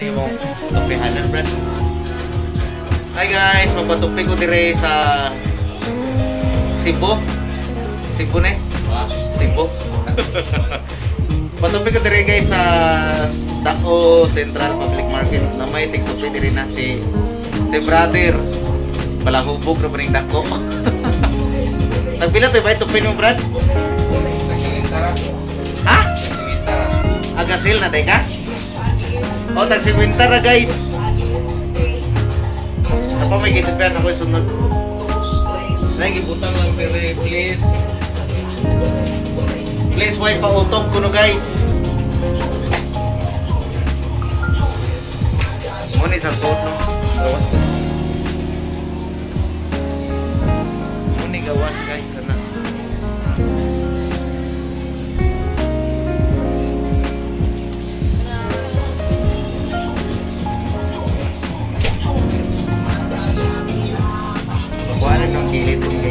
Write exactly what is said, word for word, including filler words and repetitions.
Hindi mo tupihanan, Brad. Hi guys, magpatupi ko dire sa Cebu. Cebu ne? Cebu. Patupi ko dire guys sa Dako Central Public Market na may tigtupi dire na si si brother. Palahubog na ring dako. Nagpila to ba tupi mo, Brad? Nagsingintara. Ha? Nagsingintara. Agasil na day ka? O, tagsikwintara guys. Apa may gitupian ako sunod. Nagibutang lang pero please. Please why pa utong kuno guys. Muni sa suot no. Gawas ko. Muni gawas guys kana. Buwan ng kilid.